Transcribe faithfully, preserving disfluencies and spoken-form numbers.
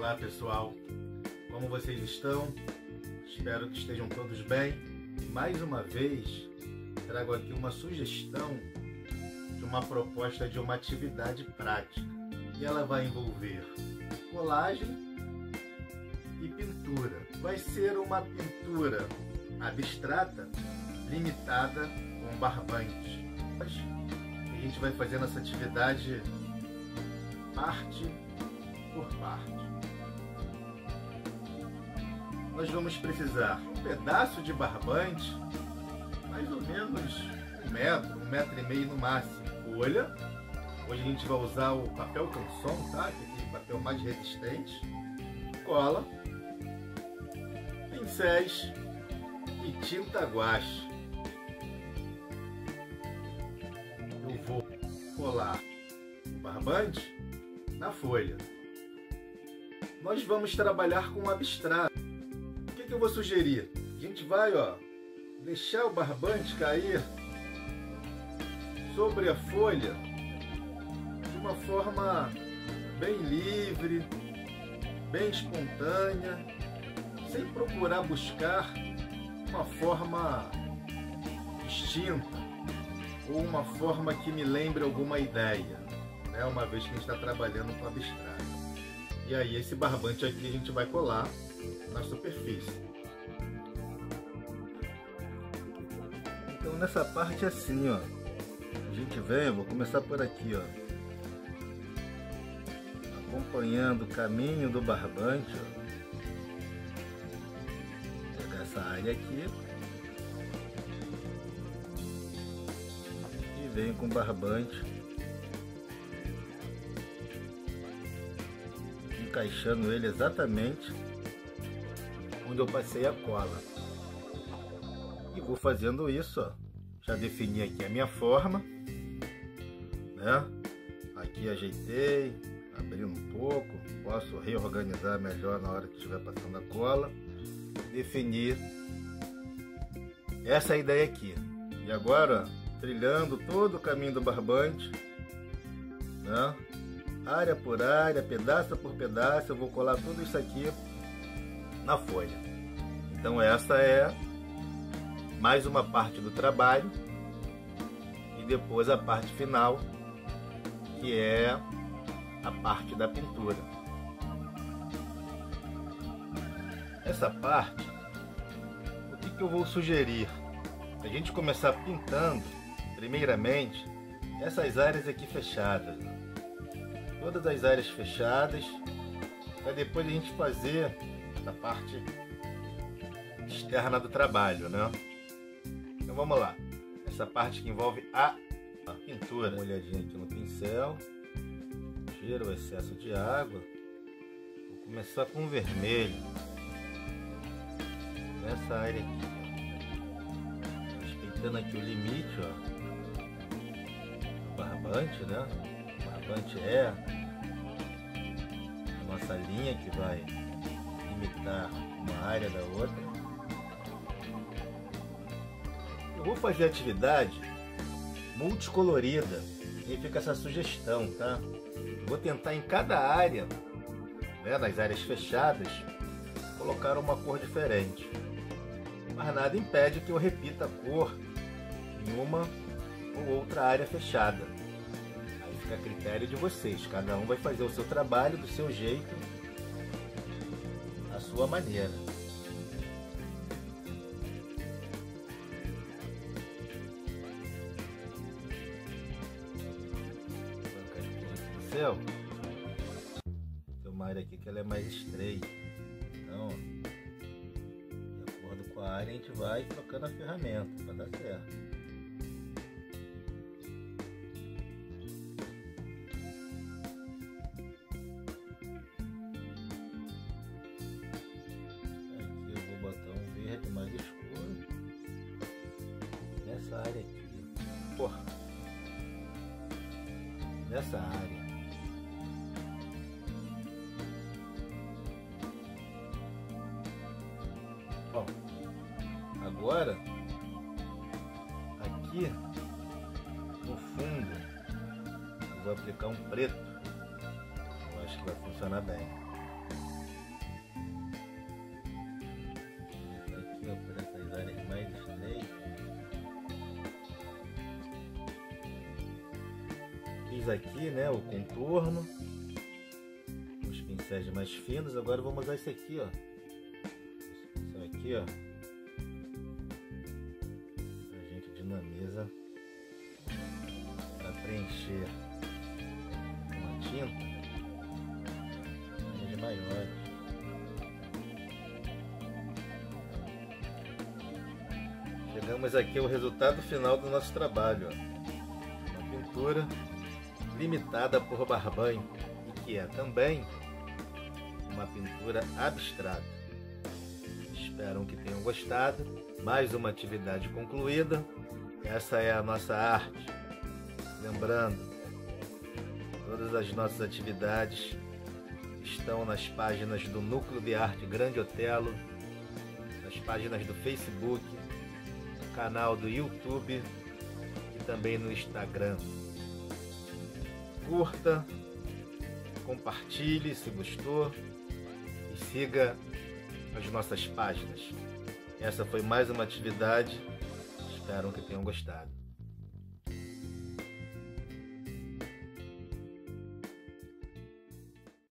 Olá pessoal, como vocês estão? Espero que estejam todos bem. E mais uma vez trago aqui uma sugestão de uma proposta de uma atividade prática. E ela vai envolver colagem e pintura. Vai ser uma pintura abstrata limitada com barbante. A gente vai fazendo essa atividade parte por parte. Nós vamos precisar um pedaço de barbante, mais ou menos um metro, um metro e meio no máximo. Folha, hoje a gente vai usar o papel canson, tá? Que é aquele papel mais resistente. Cola, pincéis e tinta guache. Eu vou colar o barbante na folha. Nós vamos trabalhar com o abstrato. O que, que eu vou sugerir? A gente vai, ó, deixar o barbante cair sobre a folha de uma forma bem livre, bem espontânea, sem procurar buscar uma forma distinta ou uma forma que me lembre alguma ideia, né? Uma vez que a gente está trabalhando com abstrato. E aí esse barbante aqui a gente vai colar na superfície. Então nessa parte assim, ó, a gente vem, eu vou começar por aqui, ó, acompanhando o caminho do barbante, ó. Vou pegar essa área aqui e venho com o barbante encaixando ele exatamente onde eu passei a cola. E vou fazendo isso, ó. Já defini aqui a minha forma, né? Aqui ajeitei, abri um pouco, posso reorganizar melhor na hora que estiver passando a cola. Defini essa ideia aqui. E agora, ó, trilhando todo o caminho do barbante, né? Área por área, pedaço por pedaço, eu vou colar tudo isso aqui na folha. Então essa é mais uma parte do trabalho e depois a parte final, que é a parte da pintura. Essa parte, o que, que eu vou sugerir? A gente começar pintando primeiramente essas áreas aqui fechadas, todas as áreas fechadas, para depois a gente fazer a parte externa do trabalho, né? Então vamos lá, essa parte que envolve a, a pintura. Dá uma olhadinha aqui no pincel, tira o excesso de água. Vou começar com o vermelho nessa área aqui, respeitando aqui o limite, ó, do barbante, né? O barbante é a nossa linha que vai limitar uma área da outra. Eu vou fazer atividade multicolorida e fica essa sugestão, tá? Eu vou tentar em cada área, né, nas áreas fechadas, colocar uma cor diferente. Mas nada impede que eu repita a cor em uma ou outra área fechada. Aí fica a critério de vocês. Cada um vai fazer o seu trabalho do seu jeito, a sua maneira. Tem uma área aqui que ela é mais estreita, então, de acordo com a área, a gente vai trocando a ferramenta para dar certo. Aqui eu vou botar um verde mais escuro nessa área aqui, porra, nessa área. Bom, agora aqui no fundo eu vou aplicar um preto. Eu acho que vai funcionar bem. Fiz aqui, né, o contorno, os pincéis mais finos. Agora vamos usar esse aqui, ó. Esse pincel aqui, ó. A gente dinamiza para preencher com a tinta linhas maiores. Chegamos aqui ao resultado final do nosso trabalho, ó. Uma pintura limitada por Barbanho, e que é também uma pintura abstrata. Espero que tenham gostado. Mais uma atividade concluída. Essa é a nossa arte. Lembrando, todas as nossas atividades estão nas páginas do Núcleo de Arte Grande Otelo, nas páginas do Facebook, no canal do YouTube e também no Instagram. Curta, compartilhe se gostou e siga as nossas páginas. Essa foi mais uma atividade, espero que tenham gostado.